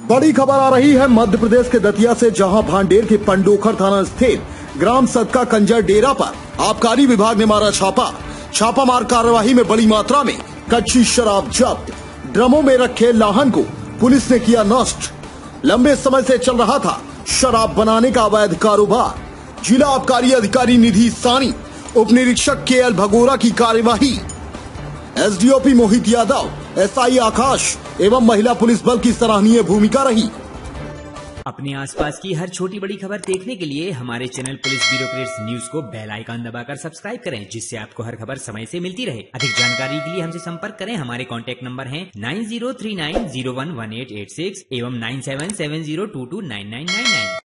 बड़ी खबर आ रही है मध्य प्रदेश के दतिया से, जहां भांडेर के पंडोखर थाना स्थित ग्राम सदका कंजर डेरा पर आबकारी विभाग ने मारा छापा। छापामार कार्यवाही में बड़ी मात्रा में कच्ची शराब जब्त। ड्रमों में रखे लाहन को पुलिस ने किया नष्ट। लंबे समय से चल रहा था शराब बनाने का अवैध कारोबार। जिला आबकारी अधिकारी निधि सानी, उप निरीक्षक KL भगोरा की कार्यवाही, SDOP मोहित यादव, SI आकाश एवं महिला पुलिस बल की सराहनीय भूमिका रही। अपने आसपास की हर छोटी बड़ी खबर देखने के लिए हमारे चैनल पुलिस ब्यूरोक्रेट्स न्यूज को बेल आइकन दबाकर सब्सक्राइब करें, जिससे आपको हर खबर समय से मिलती रहे। अधिक जानकारी के लिए हमसे संपर्क करें। हमारे कॉन्टैक्ट नंबर हैं 9039011886 एवं 9770229999।